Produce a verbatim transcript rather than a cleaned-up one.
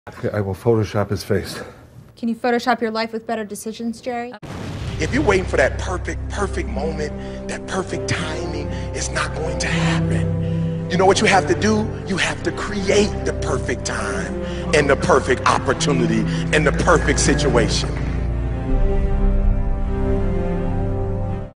Okay, I will Photoshop his face. Can you Photoshop your life with better decisions, Jerry? If you're waiting for that perfect, perfect moment, that perfect timing, it's not going to happen. You know what you have to do? You have to create the perfect time and the perfect opportunity and the perfect situation.